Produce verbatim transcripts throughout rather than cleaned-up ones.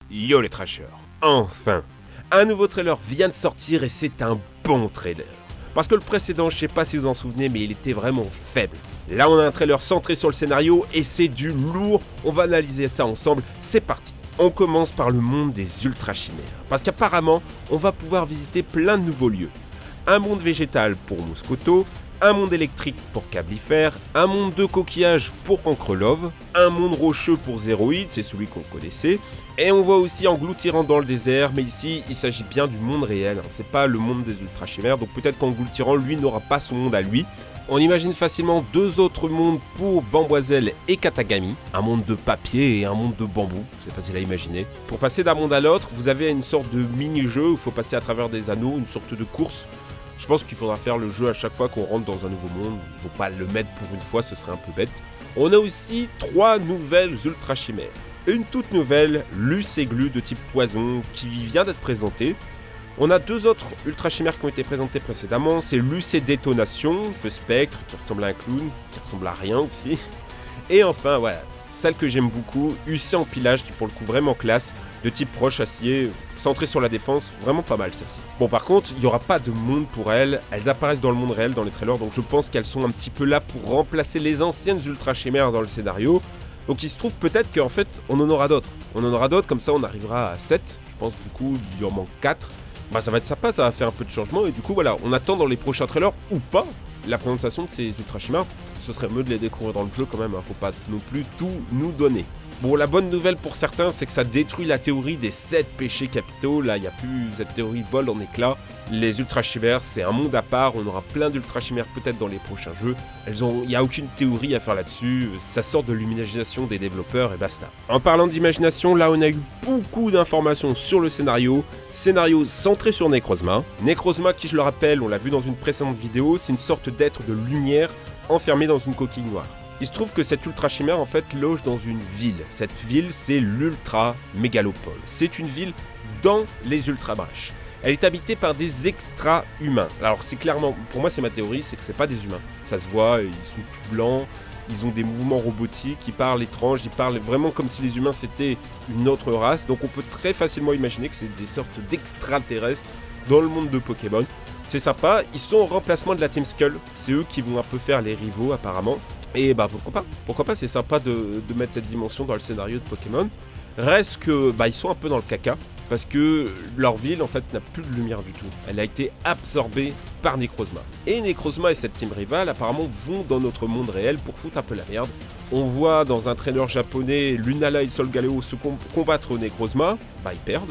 Yo les trashers, enfin, un nouveau trailer vient de sortir et c'est un bon trailer. Parce que le précédent, je sais pas si vous en souvenez, mais il était vraiment faible. Là on a un trailer centré sur le scénario et c'est du lourd, on va analyser ça ensemble, c'est parti. On commence par le monde des ultra chimères, parce qu'apparemment on va pouvoir visiter plein de nouveaux lieux. Un monde végétal pour Mouscoto, un monde électrique pour Cablifère, un monde de coquillages pour Cancrelove, un monde rocheux pour Zéroïde, c'est celui qu'on connaissait, et on voit aussi Engloutirant dans le désert, mais ici il s'agit bien du monde réel, hein. C'est pas le monde des ultra chimères, donc peut-être qu'Engloutirant lui n'aura pas son monde à lui. On imagine facilement deux autres mondes pour Bamboiselle et Katagami, un monde de papier et un monde de bambou, c'est facile à imaginer. Pour passer d'un monde à l'autre, vous avez une sorte de mini-jeu où il faut passer à travers des anneaux, une sorte de course. Je pense qu'il faudra faire le jeu à chaque fois qu'on rentre dans un nouveau monde, il ne faut pas le mettre pour une fois, ce serait un peu bête. On a aussi trois nouvelles ultra chimères. Une toute nouvelle, Luce et Glu de type poison, qui vient d'être présentée. On a deux autres ultra chimères qui ont été présentées précédemment, c'est Luce et Détonation, Feu Spectre, qui ressemble à un clown, qui ressemble à rien aussi. Et enfin, voilà, celle que j'aime beaucoup, U C Empilage, qui pour le coup vraiment classe, de type proche acier, centrée sur la défense, vraiment pas mal celle-ci. Bon par contre, il n'y aura pas de monde pour elles, elles apparaissent dans le monde réel dans les trailers, donc je pense qu'elles sont un petit peu là pour remplacer les anciennes ultra chimères dans le scénario. Donc il se trouve peut-être qu'en fait, on en aura d'autres. On en aura d'autres, comme ça on arrivera à sept, je pense du coup il en manque quatre. Bah ça va être sympa, ça va faire un peu de changement, et du coup voilà, on attend dans les prochains trailers, ou pas, la présentation de ces ultra chimères. Ce serait mieux de les découvrir dans le jeu quand même, hein. Faut pas non plus tout nous donner. Bon, la bonne nouvelle pour certains, c'est que ça détruit la théorie des sept péchés capitaux. Là, il n'y a plus cette théorie vole en éclats. Les ultra chimères, c'est un monde à part. On aura plein d'ultra chimères peut-être dans les prochains jeux. Elles ont, il n'y a aucune théorie à faire là-dessus. Ça sort de l'imagination des développeurs et basta. En parlant d'imagination, là, on a eu beaucoup d'informations sur le scénario. Scénario centré sur Necrozma. Necrozma, qui je le rappelle, on l'a vu dans une précédente vidéo, c'est une sorte d'être de lumière enfermé dans une coquille noire. Il se trouve que cette ultra chimère en fait loge dans une ville. Cette ville, c'est l'ultra mégalopole. C'est une ville dans les ultra brèches. Elle est habitée par des extra humains. Alors c'est clairement, pour moi c'est ma théorie, c'est que c'est pas des humains. Ça se voit, ils sont tout blancs, ils ont des mouvements robotiques, ils parlent étranges, ils parlent vraiment comme si les humains c'était une autre race. Donc on peut très facilement imaginer que c'est des sortes d'extraterrestres dans le monde de Pokémon. C'est sympa, ils sont en remplacement de la Team Skull. C'est eux qui vont un peu faire les rivaux apparemment. Et bah pourquoi pas, pourquoi pas, c'est sympa de, de mettre cette dimension dans le scénario de Pokémon. Reste que bah ils sont un peu dans le caca, parce que leur ville en fait n'a plus de lumière du tout. Elle a été absorbée par Necrozma. Et Necrozma et cette team rivale apparemment vont dans notre monde réel pour foutre un peu la merde. On voit dans un trailer japonais Lunala et Solgaleo se com combattre Necrozma, bah ils perdent.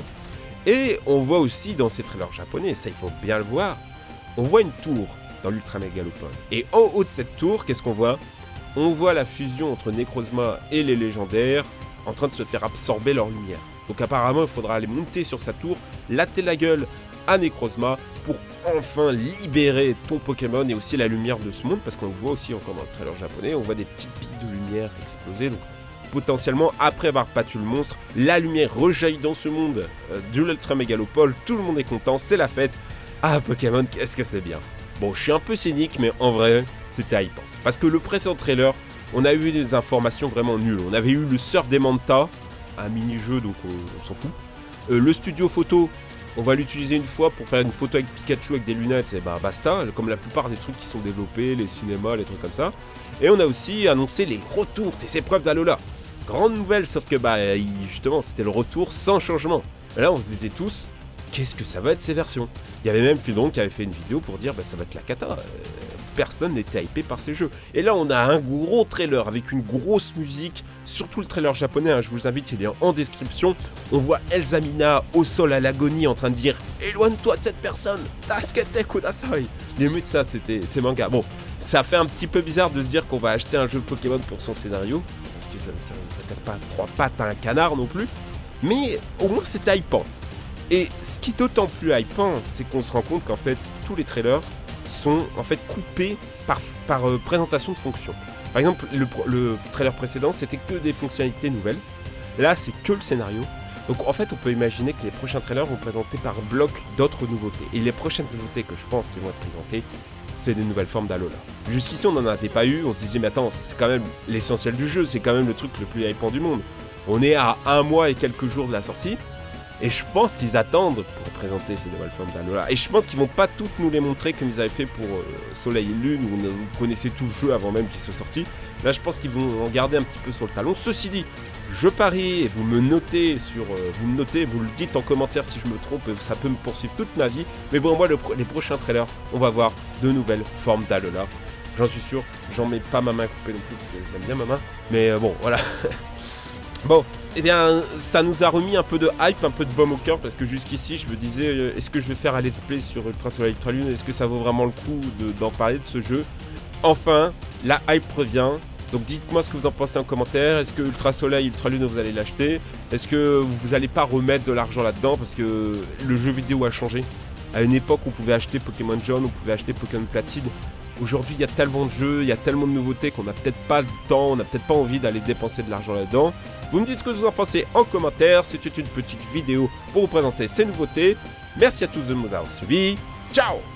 Et on voit aussi dans ces trailers japonais, ça il faut bien le voir, on voit une tour dans l'Ultra Mégalopole. Et en haut de cette tour, qu'est-ce qu'on voit ? On voit la fusion entre Necrozma et les légendaires en train de se faire absorber leur lumière. Donc apparemment, il faudra aller monter sur sa tour, latter la gueule à Necrozma pour enfin libérer ton Pokémon et aussi la lumière de ce monde, parce qu'on le voit aussi encore dans le trailer japonais, on voit des petites billes de lumière exploser. Donc potentiellement, après avoir battu le monstre, la lumière rejaillit dans ce monde euh, de l'Ultra Mégalopole, tout le monde est content, c'est la fête. Ah Pokémon, qu'est-ce que c'est bien. Bon, je suis un peu cynique, mais en vrai, c'était hypant. Parce que le précédent trailer, on a eu des informations vraiment nulles. On avait eu le surf des Manta, un mini-jeu, donc on, on s'en fout. Euh, le studio photo, on va l'utiliser une fois pour faire une photo avec Pikachu avec des lunettes, et bah basta, comme la plupart des trucs qui sont développés, les cinémas, les trucs comme ça. Et on a aussi annoncé les retours des épreuves d'Alola. Grande nouvelle, sauf que bah justement, c'était le retour sans changement. Et là, on se disait tous, qu'est-ce que ça va être ces versions? Il y avait même Fildon qui avait fait une vidéo pour dire, bah ça va être la cata. Euh, personne n'était hypé par ces jeux. Et là, on a un gros trailer avec une grosse musique, surtout le trailer japonais, hein, je vous invite, il est en description. On voit Elsamina au sol à l'agonie en train de dire « Éloigne-toi de cette personne, Tasukete Kudasai !» Limite ça, c'était c'est manga. Bon, ça fait un petit peu bizarre de se dire qu'on va acheter un jeu Pokémon pour son scénario, parce que ça, ça, ça casse pas trois pattes à un canard non plus, mais au moins c'est hypant. Et ce qui est d'autant plus hypant, c'est qu'on se rend compte qu'en fait, tous les trailers sont en fait coupés par, par euh, présentation de fonctions. Par exemple, le, le trailer précédent, c'était que des fonctionnalités nouvelles. Là, c'est que le scénario. Donc en fait, on peut imaginer que les prochains trailers vont présenter par bloc d'autres nouveautés. Et les prochaines nouveautés que je pense qu'ils vont être présentées, c'est des nouvelles formes d'Alola. Jusqu'ici, on n'en avait pas eu. On se disait, mais attends, c'est quand même l'essentiel du jeu. C'est quand même le truc le plus hypant du monde. On est à un mois et quelques jours de la sortie. Et je pense qu'ils attendent pour présenter ces nouvelles formes d'Alola. Et je pense qu'ils vont pas toutes nous les montrer comme ils avaient fait pour euh, Soleil et Lune, où vous connaissez tout le jeu avant même qu'il soit sorti. Là, je pense qu'ils vont en garder un petit peu sur le talon. Ceci dit, je parie, et vous me notez sur, euh, vous me notez, vous le dites en commentaire si je me trompe, ça peut me poursuivre toute ma vie. Mais bon, moi, le, les prochains trailers, on va voir de nouvelles formes d'Alola. J'en suis sûr, j'en mets pas ma main coupée non plus, parce que j'aime bien ma main. Mais euh, bon, voilà. Bon, eh bien, ça nous a remis un peu de hype, un peu de baume au cœur, parce que jusqu'ici, je me disais, euh, est-ce que je vais faire un let's play sur Ultra Soleil Ultra Lune? Est-ce que ça vaut vraiment le coup d'en de, parler de ce jeu? Enfin, la hype revient. Donc dites-moi ce que vous en pensez en commentaire. Est-ce que Ultra Soleil Ultra Lune, vous allez l'acheter? Est-ce que vous n'allez pas remettre de l'argent là-dedans? Parce que le jeu vidéo a changé. À une époque, on pouvait acheter Pokémon Jaune, on pouvait acheter Pokémon Platine. Aujourd'hui, il y a tellement de jeux, il y a tellement de nouveautés qu'on n'a peut-être pas le temps, on n'a peut-être pas envie d'aller dépenser de l'argent là-dedans. Vous me dites ce que vous en pensez en commentaire. C'était une petite vidéo pour vous présenter ces nouveautés. Merci à tous de nous avoir suivis. Ciao!